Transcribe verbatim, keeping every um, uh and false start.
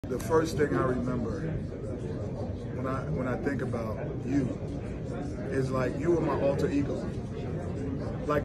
The first thing I remember when I when I think about you is like you were my alter ego.